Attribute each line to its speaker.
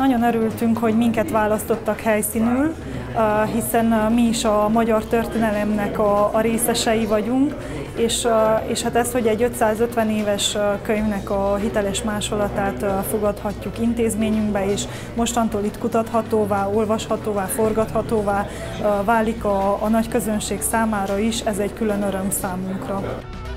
Speaker 1: Nagyon örültünk, hogy minket választottak helyszínül, hiszen mi is a magyar történelemnek a részesei vagyunk, és hát ez, hogy egy 550 éves könyvnek a hiteles másolatát fogadhatjuk intézményünkbe, és mostantól itt kutathatóvá, olvashatóvá, forgathatóvá válik a nagy közönség számára is, ez egy külön öröm számunkra.